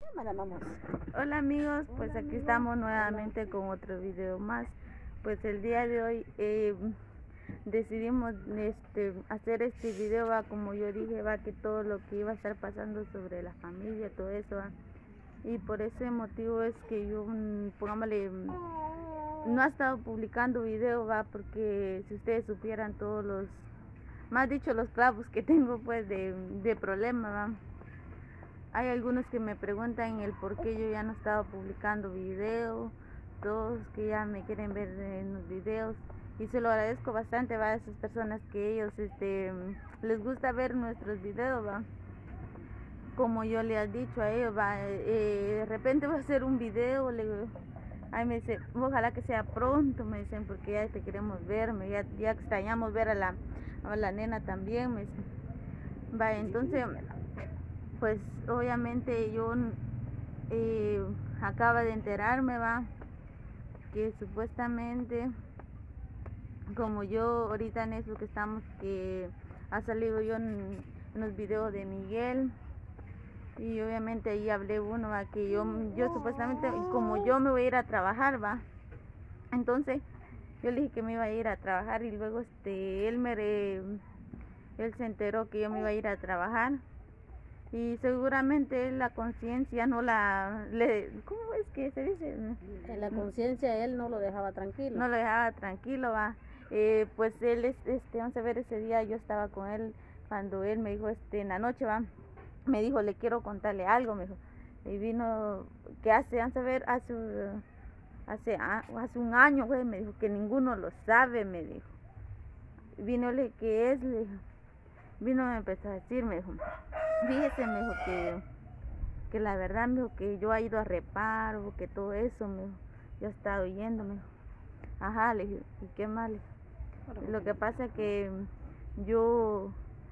Vamos. Hola amigos, pues aquí estamos nuevamente con otro video más. Pues el día de hoy decidimos hacer este video, como yo dije, que todo lo que iba a estar pasando sobre la familia, todo eso, y por ese motivo es que yo, pongámosle, no ha estado publicando video, porque si ustedes supieran todos los, más dicho, los clavos que tengo pues de problema, Hay algunos que me preguntan el por qué yo ya no he estado publicando videos, todos que ya me quieren ver en los videos, y se lo agradezco bastante a esas personas que ellos les gusta ver nuestros videos, como yo le he dicho a ellos, de repente va a hacer un video, ahí me dice, ojalá que sea pronto, me dicen, porque ya te queremos ver, ya extrañamos ver a la nena también, me dicen. Entonces, pues obviamente yo acaba de enterarme, que supuestamente, como yo ahorita en eso que estamos, que ha salido yo en los videos de Miguel, y obviamente ahí hablé uno, que yo supuestamente, como yo me voy a ir a trabajar, entonces yo le dije que me iba a ir a trabajar, y luego él se enteró que yo me iba a ir a trabajar, y seguramente la conciencia no ¿cómo es que se dice? En la conciencia él no lo dejaba tranquilo. No lo dejaba tranquilo, pues él, vamos a ver, ese día yo estaba con él, cuando él me dijo, en la noche, me dijo, le quiero contarle algo, me dijo, y vino, que vamos a ver, hace un año, me dijo, que ninguno lo sabe, me dijo, vino, ¿qué es? Le dijo, vino, me empezó a decir, me dijo, fíjese, me dijo, que la verdad, me dijo, que yo he ido a reparo, que todo eso, me dijo, yo he estado yendo, me dijo. Ajá, le dije, ¿y qué más? Le dije, lo que pasa es que yo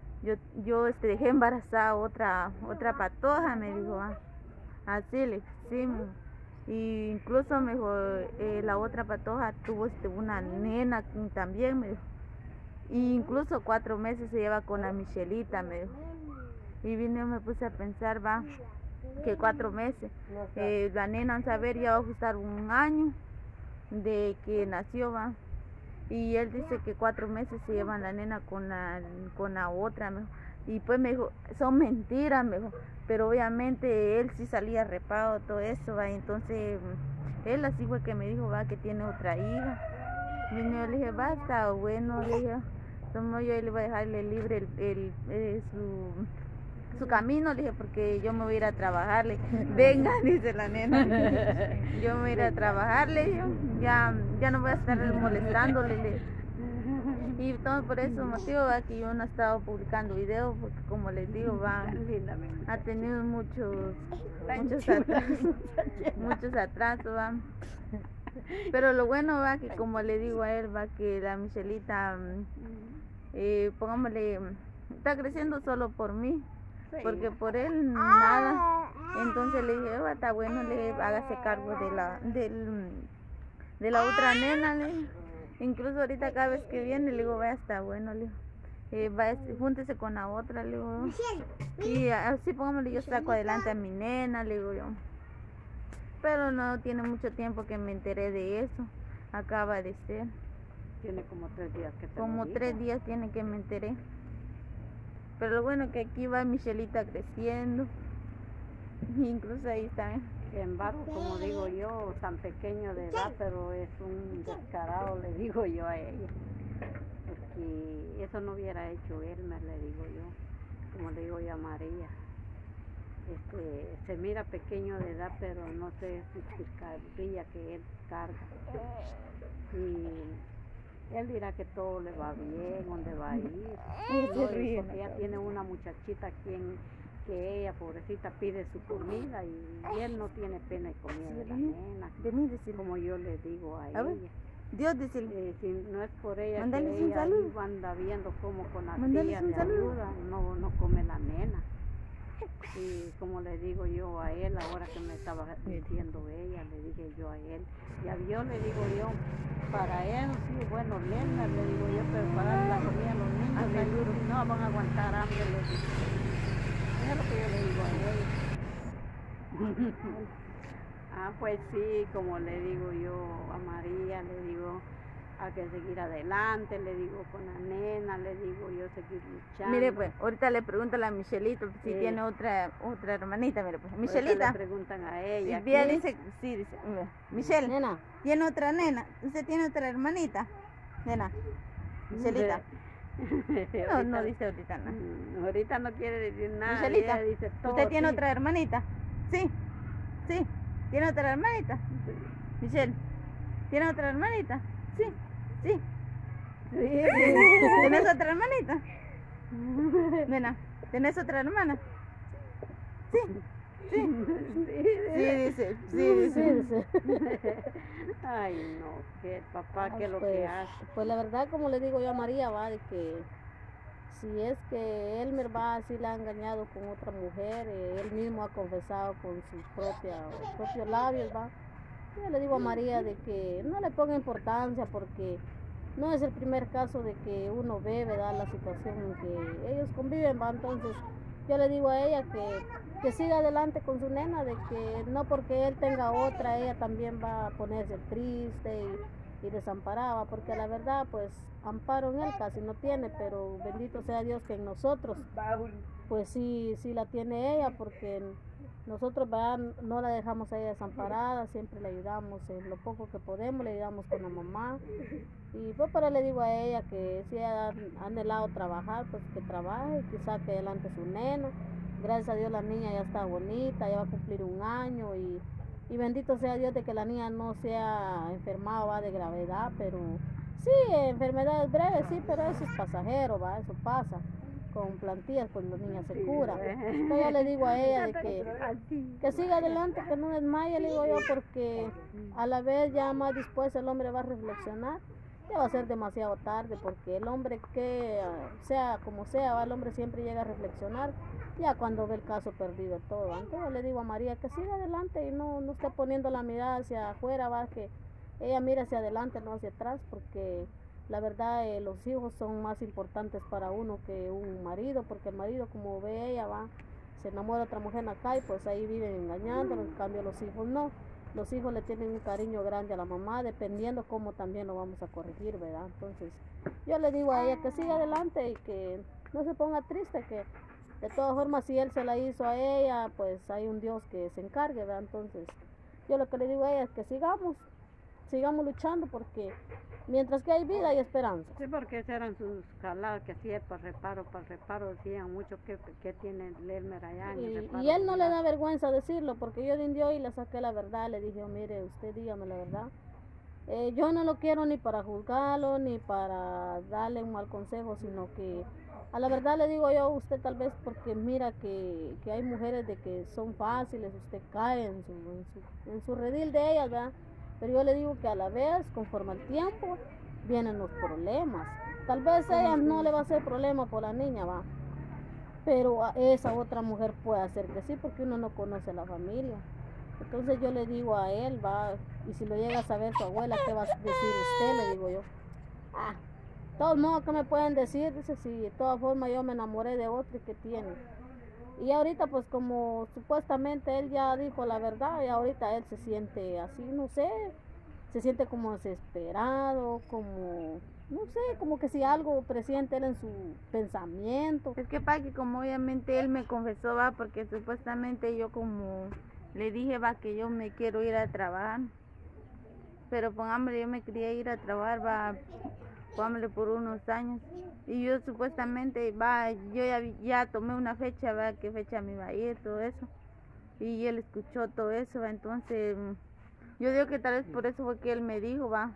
dejé embarazada otra patoja, me dijo, así, le dije, sí, me dijo. Y incluso, me dijo, la otra patoja tuvo una nena también, me dijo, y incluso 4 meses se lleva con la Michelita, me dijo. Y vine, me puse a pensar, que 4 meses, la nena, a saber, ya va a ajustar un año de que nació, y él dice que 4 meses se llevan la nena con la otra, me dijo. Y pues me dijo, son mentiras, me dijo, pero obviamente él sí salía repado, todo eso, entonces él así fue que me dijo, que tiene otra hija. Y yo le dije, está bueno, le dije, yo le voy a dejarle libre su camino, le dije, porque yo me voy a ir a trabajar, le dije, venga, dice la nena, yo me voy a ir a trabajar, le dije, ya no voy a estar molestándole, le dije. Y todo por ese motivo, que yo no he estado publicando videos, porque como les digo, ha tenido muchos atrasos, pero lo bueno, que como le digo a él, que la Michelita, pongámosle, está creciendo solo por mí, porque por él nada. Entonces le dije, está bueno, le hágase cargo de la otra nena, le dije. Incluso ahorita cada vez que viene, le digo, está bueno, le digo, júntese con la otra, le digo, y así, pongámosle, yo saco adelante a mi nena, le digo yo. Pero no tiene mucho tiempo que me enteré de eso, acaba de ser. Tiene como 3 días que te Como 3 días tiene que me enteré. Pero lo bueno que aquí va Michelita creciendo, incluso ahí está. Sin embargo, como digo yo, tan pequeño de edad, pero es un descarado, le digo yo a ella, porque eso no hubiera hecho Elmer, le digo yo, como le digo yo a María. Se mira pequeño de edad, pero no sé si picardía que él carga, y él dirá que todo le va bien, dónde va a ir, porque ya tiene una muchachita que ella, pobrecita, pide su comida, y él no tiene pena y comida de la nena, como yo le digo a ella. Dios dice, si no es por ella, que ella anda viendo cómo con la tía le ayuda, no come la nena. Y como le digo yo a él, ahora que me estaba diciendo ella, le dije yo a él, ya vio, le digo yo, para él, sí, bueno, Lena, le digo yo, pero para la comida a los niños, le digo, no van a aguantar hambre, le digo. Es lo que yo le digo a él. Pues sí, como le digo yo a María, le digo hay que seguir adelante, le digo con la nena, le digo yo seguir luchando. Mire pues, ahorita le pregunto a la Michelito si tiene otra hermanita, mire pues. Michelita. Le preguntan a ella. Y dice, sí, dice, Michelle, nena, ¿tiene otra nena? ¿Usted tiene otra hermanita? Nena, Michelita. No dice ahorita nada. Ahorita no quiere decir nada. Michelita, dice todo, ¿usted tiene otra hermanita? Sí, ¿tiene otra hermanita? Sí. Michelle, ¿tiene otra hermanita? Sí. ¿Tienes otra hermanita? Nena, ¿tienes otra hermana? Sí. Dice. Ay, no, que papá, ¿qué es lo que hace? Pues la verdad, como le digo yo a María, va, de que si es que Elmer va, así la ha engañado con otra mujer, él mismo ha confesado con sus propios labios, va. Yo le digo a María de que no le ponga importancia porque no es el primer caso de que uno ve, ¿verdad?, la situación en que ellos conviven, va. Entonces yo le digo a ella que siga adelante con su nena, de que no porque él tenga otra, ella también va a ponerse triste y desamparada, porque la verdad, pues, amparo en él casi no tiene, pero bendito sea Dios que en nosotros, pues sí la tiene ella, porque nosotros, ¿verdad?, no la dejamos a ella desamparada, siempre le ayudamos en lo poco que podemos, le ayudamos con la mamá. Y pues pero le digo a ella que si ella ha anhelado trabajar, pues que trabaje, que saque adelante su nena. Gracias a Dios la niña ya está bonita, ya va a cumplir 1 año y bendito sea Dios de que la niña no sea enfermada, va, de gravedad, pero sí, enfermedades breves, sí, pero eso es pasajero, va, eso pasa. Con plantillas pues la niña se cura. Entonces yo le digo a ella de que siga adelante, que no desmaye, le digo yo, porque a la vez ya más después el hombre va a reflexionar. Ya va a ser demasiado tarde, porque el hombre, que sea como sea, ¿va?, el hombre siempre llega a reflexionar ya cuando ve el caso perdido todo. Entonces yo le digo a María que siga adelante y no esté poniendo la mirada hacia afuera, va, que ella mire hacia adelante, no hacia atrás, porque la verdad los hijos son más importantes para uno que un marido, porque el marido, como ve ella, va, se enamora de otra mujer acá y pues ahí viven engañándolo. En cambio los hijos no. Los hijos le tienen un cariño grande a la mamá, dependiendo cómo también lo vamos a corregir, ¿verdad? Entonces, yo le digo a ella que siga adelante y que no se ponga triste, que de todas formas, si él se la hizo a ella, pues hay un Dios que se encargue, ¿verdad? Entonces, yo lo que le digo a ella es que sigamos luchando, porque mientras que hay vida hay esperanza. Sí, porque esas eran sus caladas que hacía para el reparo, decían mucho que tiene Elmer allá en el reparo. Y él no le da vergüenza decirlo, porque yo de indio y le saqué la verdad, le dije, mire, usted dígame la verdad. Yo no lo quiero ni para juzgarlo, ni para darle un mal consejo, sino que a la verdad le digo yo, usted tal vez porque mira que hay mujeres de que son fáciles, usted cae en su redil de ellas, ¿verdad? Pero yo le digo que a la vez, conforme al tiempo, vienen los problemas. Tal vez a ella no le va a hacer problema por la niña, va, pero a esa otra mujer puede hacer que sí, porque uno no conoce a la familia. Entonces yo le digo a él, va, y si lo llega a saber su abuela, ¿qué va a decir usted? Le digo yo. De todos modos, ¿qué me pueden decir? Dice, si de todas formas yo me enamoré de otro y que tiene. Y ahorita pues como supuestamente él ya dijo la verdad, y ahorita él se siente así, no sé, se siente como desesperado, como, no sé, como que si algo presiente él en su pensamiento. Es que para que como obviamente él me confesó, va, porque supuestamente yo como le dije, va, que yo me quiero ir a trabajar, pero pongámosle, yo me quería ir a trabajar, va, pongámosle por unos años, y yo supuestamente, va, yo ya tomé una fecha, va, qué fecha me iba a ir, todo eso, y él escuchó todo eso, va, entonces yo digo que tal vez por eso fue que él me dijo, va,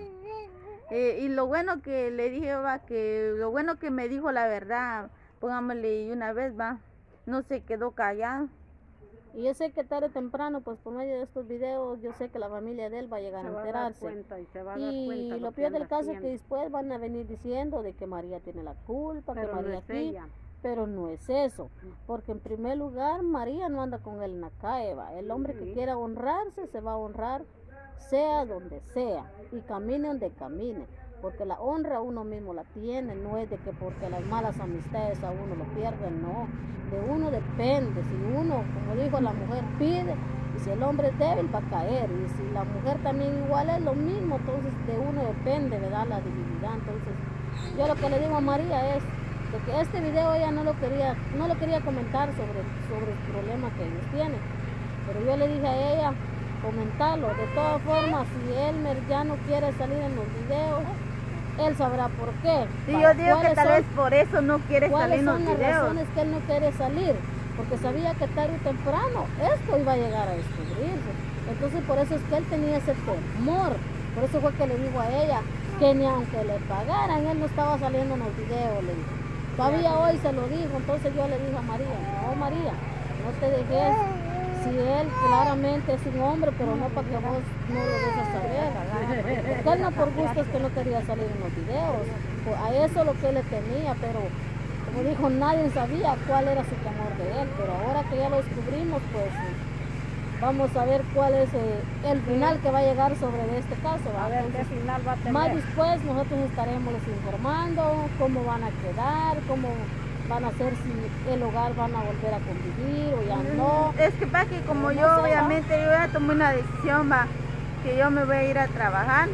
y lo bueno que le dije, va, que lo bueno que me dijo la verdad, pongámosle, y una vez, va, no se quedó callado. Y yo sé que tarde o temprano, pues por medio de estos videos, yo sé que la familia de él va a llegar a enterarse. Y lo peor del caso es que después van a venir diciendo de que María tiene la culpa, que María aquí, pero no es eso. Porque en primer lugar, María no anda con él en la calle, va. El hombre que quiera honrarse, se va a honrar, sea donde sea, y camine donde camine. porque la honra uno mismo la tiene, no es de que porque las malas amistades a uno lo pierden, no, de uno depende, si uno, como dijo la mujer, pide, y si el hombre es débil va a caer, y si la mujer también igual es lo mismo, entonces de uno depende, ¿verdad? La divinidad. Entonces yo lo que le digo a María es de que este video ella no lo quería comentar sobre el problema que ellos tienen, pero yo le dije a ella comentarlo. De todas formas, si Elmer ya no quiere salir en los videos, él sabrá por qué. Sí, yo digo que tal vez por eso no quiere salir en los videos. ¿Cuáles son las razones que él no quiere salir? Porque sabía que tarde o temprano esto iba a llegar a descubrirse. Entonces por eso es que él tenía ese temor. Por eso fue que le dijo a ella que ni aunque le pagaran, él no estaba saliendo en los videos, le dijo. Todavía hoy se lo dijo. Entonces yo le dije a María, no María, no te dejes. Si él claramente es un hombre, pero no para que vos no lo dejes saber. Porque él no por gusto es que no quería salir en los videos. Pues a eso lo que él le temía, pero como dijo, nadie sabía cuál era su temor de él. Pero ahora que ya lo descubrimos, pues vamos a ver cuál es el final que va a llegar sobre este caso. A ver qué final va a tener. Más después nosotros estaremos les informando cómo van a quedar, cómo van a hacer, si el hogar van a volver a convivir o ya no. Es que para que como yo no sé, obviamente yo ya tomé una decisión, va, que yo me voy a ir a trabajar.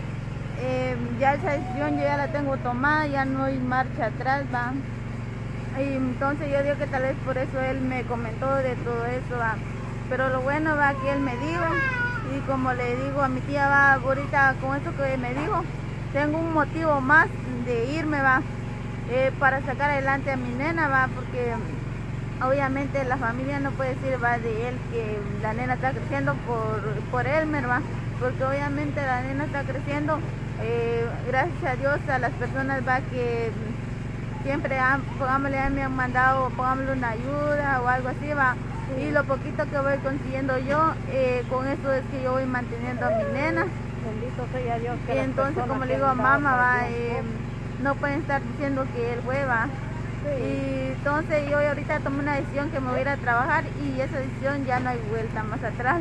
Ya esa decisión yo ya la tengo tomada, ya no hay marcha atrás, va. Y entonces yo digo que tal vez por eso él me comentó de todo eso, va. Pero lo bueno va que él me dijo, y como le digo a mi tía, va, ahorita con eso que me dijo, tengo un motivo más de irme, va. Para sacar adelante a mi nena, va, porque obviamente la familia no puede decir, va, de él que la nena está creciendo por Elmer, va, porque obviamente la nena está creciendo gracias a Dios, a las personas, va, que siempre pongámosle, me han mandado, pongámosle una ayuda o algo así, va, y lo poquito que voy consiguiendo yo, con eso es que yo voy manteniendo a mi nena. Bendito sea Dios. Y entonces, como le digo a mamá, va, no pueden estar diciendo que él hueva. Sí. Y entonces yo ahorita tomé una decisión que me voy a ir a trabajar, y esa decisión ya no hay vuelta más atrás.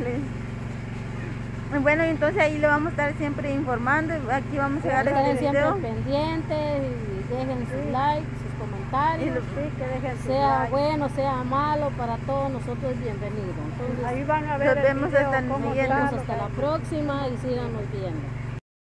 Bueno, y entonces ahí le vamos a estar siempre informando. Aquí vamos a llegar este video. Siempre pendientes, y dejen sus likes, sus comentarios. Sí, que dejen sea like. Bueno, sea malo, para todos nosotros es bienvenido. Entonces, ahí van a ver nos vemos hasta el siguiente. Hasta la próxima y síganos viendo.